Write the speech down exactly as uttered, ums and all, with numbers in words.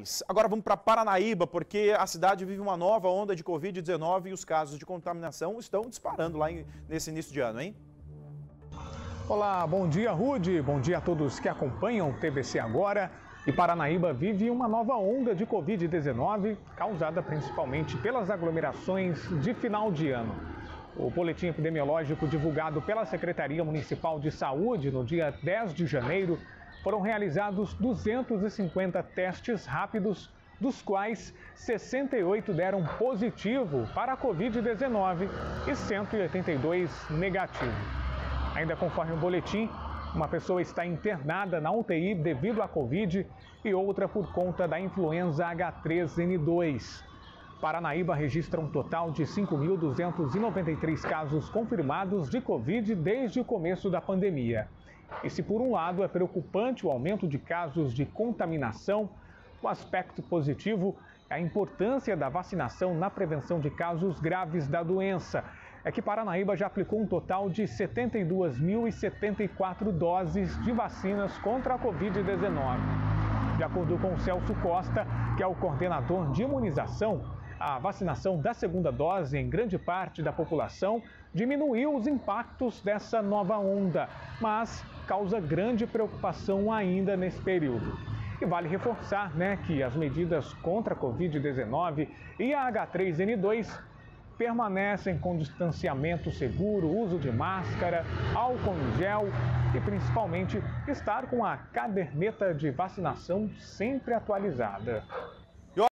mais. Agora vamos para Paranaíba, porque a cidade vive uma nova onda de covid dezenove e os casos de contaminação estão disparando lá nesse início de ano, hein? Olá, bom dia, Rude. Bom dia a todos que acompanham o T V C Agora. E Paranaíba vive uma nova onda de covid dezenove, causada principalmente pelas aglomerações de final de ano. O boletim epidemiológico divulgado pela Secretaria Municipal de Saúde no dia dez de janeiro foram realizados duzentos e cinquenta testes rápidos, dos quais sessenta e oito deram positivo para a covid dezenove e cento e oitenta e dois negativo. Ainda conforme o boletim, uma pessoa está internada na U T I devido à Covid e outra por conta da influenza H três N dois. Paranaíba registra um total de cinco mil duzentos e noventa e três casos confirmados de Covid desde o começo da pandemia. E se por um lado é preocupante o aumento de casos de contaminação, o aspecto positivo é a importância da vacinação na prevenção de casos graves da doença. É que Paranaíba já aplicou um total de setenta e duas mil e setenta e quatro doses de vacinas contra a covid dezenove. De acordo com o Celso Costa, que é o coordenador de imunização, a vacinação da segunda dose em grande parte da população diminuiu os impactos dessa nova onda, mas causa grande preocupação ainda nesse período. E vale reforçar, né, que as medidas contra a covid dezenove e a H três N dois permanecem com distanciamento seguro, uso de máscara, álcool em gel e principalmente estar com a caderneta de vacinação sempre atualizada.